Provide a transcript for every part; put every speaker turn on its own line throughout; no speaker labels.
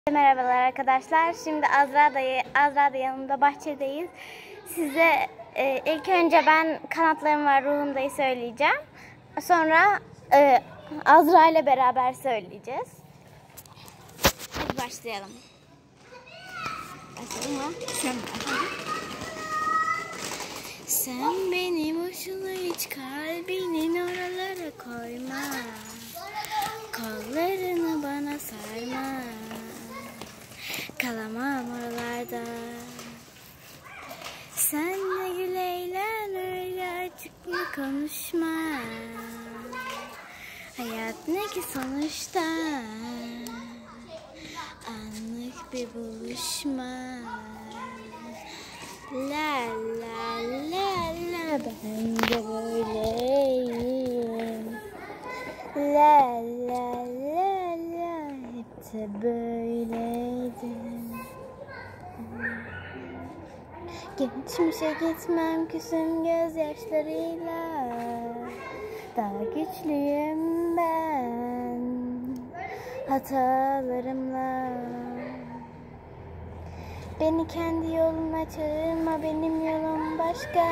Merhabalar arkadaşlar. Şimdi Azra da yanımda, bahçedeyiz. Size ilk önce ben Kanatlarım Var Ruhumda'yı söyleyeceğim. Sonra Azra ile beraber söyleyeceğiz. Hadi başlayalım. Başlayalım mı? Sen beni boşuna hiç kalbinin oralara koyma. Kollarını bana sarma. Kalamam oralarda. Sen de gül eğlen, öyle açık mı konuşma. Hayat ne ki sonuçta, anlık bir buluşma. La la la la, ben de böyleyim. La la la la, hep de böyleydim. Geçmişe gitmem küsüm gözyaşlarıyla. Daha güçlüyüm ben hatalarımla. Beni kendi yoluna çağırma, benim yolum başka.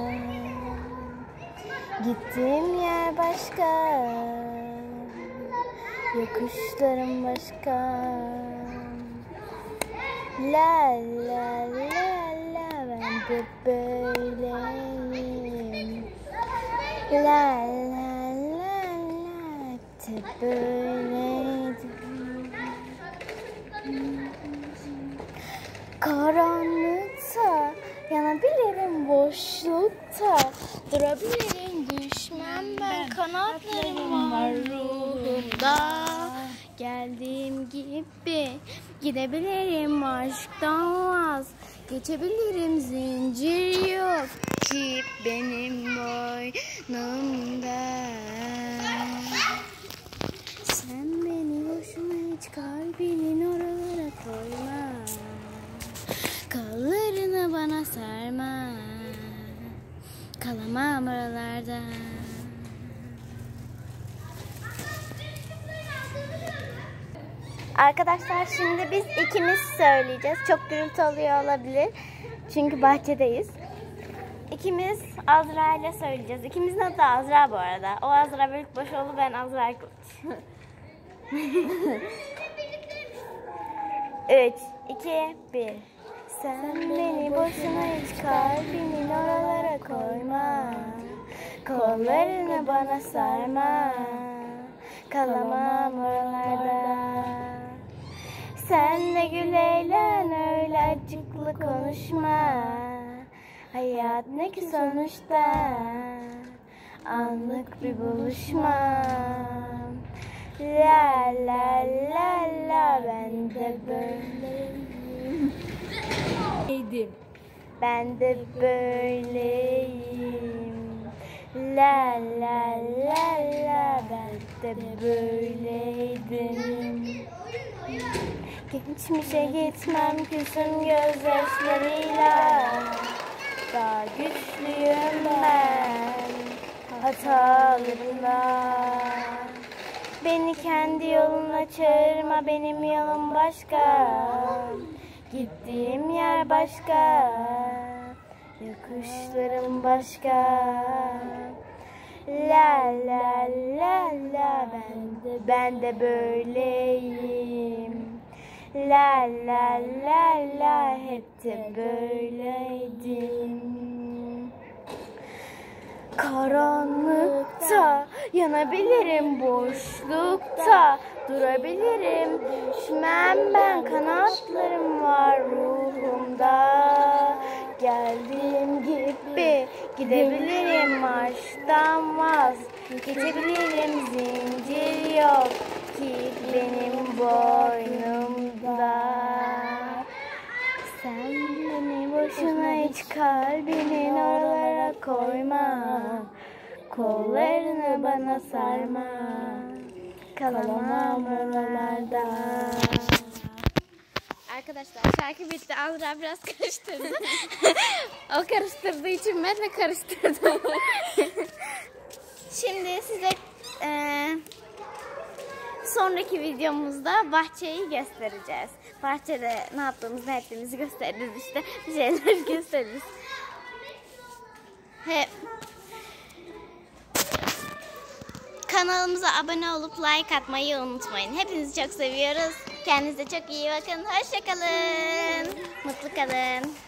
Gittiğim yer başka, yokuşlarım başka. La la la la, ben de böyleyim. La la la la, de böyleydim. Karanlıkta yanabilirim, boşlukta durabilirim, düşmem ben, kanatlarım var ruhumda. Geldiğim gibi gidebilirim, aşktan vaz geçebilirim, zincir yok ki benim boynumda. Sen beni boşuna hiç kalbinin oralara koyma. Kollarını bana sarma. Kalamam oralarda. Arkadaşlar şimdi biz ikimiz söyleyeceğiz. Çok gürültü oluyor olabilir. Çünkü bahçedeyiz. İkimiz Azra ile söyleyeceğiz. İkimizin adı da Azra bu arada. O Azra Bölükbaşoğlu, ben Azra Kılıç. 3, 2, 1. Sen beni boşuna hiç kalbinin oralara koyma. Kollarını bana sarma. Kalamam oralarda. Sen de gül eğlen, öyle acıklı konuşma. Hayat ne ki sonuçta, anlık bir buluşma. La la la la, ben de böyleyim. Ben de böyleyim. La la la la, ben de böyleydim. Geçmişe gitmem küsüm gözyaşlarıyla. Daha güçlüyüm ben hatalarımla. Beni kendi yoluna çağırma, benim yolum başka. Gittiğim yer başka, yokuşlarım başka. La la la la, ben de böyleyim. La la la la, hep de böyleydim. Karanlıkta yanabilirim, boşlukta durabilirim, düşmem ben, kanatlarım var ruhumda. Geldiğim gibi gidebilirim, aşktan vaz geçebilirim, zincir yok ki benim boynumda. Sen beni boşuna hiç kalbinin oralara koyma. Kollarını bana sarma. Kalamam oralarda. Arkadaşlar şarkı bitti. Azra biraz karıştırdı. O karıştırdığı için ben de karıştırdım. Şimdi size sonraki videomuzda bahçeyi göstereceğiz. bahçede ne yaptığımızı, ne ettiğimizi gösteririz işte. Bir şeyler gösteririz. Kanalımıza abone olup like atmayı unutmayın. Hepinizi çok seviyoruz. Kendinize çok iyi bakın. Hoşça kalın. Mutlu kalın.